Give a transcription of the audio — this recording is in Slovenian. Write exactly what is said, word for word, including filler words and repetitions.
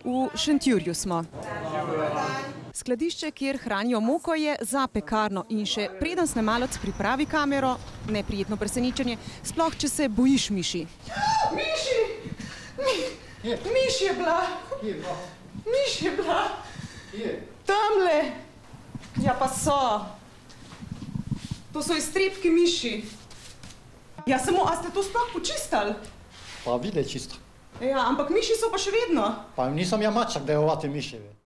V Šentjurju smo. Skladišče, kjer hranijo moko, je za pekarno in še preden snemalec pripravi kamero, neprijetno presenečenje, sploh če se bojiš miši. Miši! Mi, miš je bila! Miš je bila! Tamle! Ja pa so! To so iztrebki miši. Ja samo, a ste to sploh počistili? Pa vide čisto. Ja, ampak miši so pa še vedno. Pa nisam ja mačak da je ovate miševe.